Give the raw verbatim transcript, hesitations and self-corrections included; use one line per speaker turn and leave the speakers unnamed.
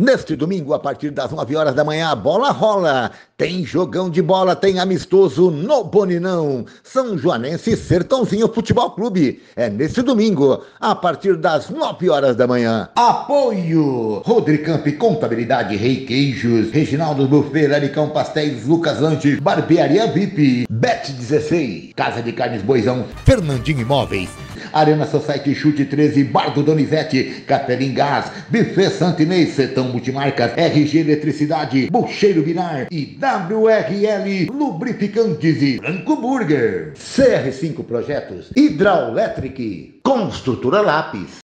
Neste domingo, a partir das nove horas da manhã, a bola rola. Tem jogão de bola, tem amistoso no Boninão. São Joanense e Sertãozinho Futebol Clube. É neste domingo, a partir das nove horas da manhã. Apoio! Rodricamp Contabilidade, Rei Queijos, Reginaldo Buffet, Laricão Pastéis, Lucas Lanches, Barbearia V I P, Bet dezesseis, Casa de Carnes Boizão, Fernandinho Imóveis, Arena Society Chute treze, Bar do Donizete, Capelim Gás, Buffet Santinês, Setão Multimarcas, R G Eletricidade, Bucheiro Binar e W R L Lubrificantes e Franco Burger. C R cinco Projetos, Hidroelectric, Construtora Lápis.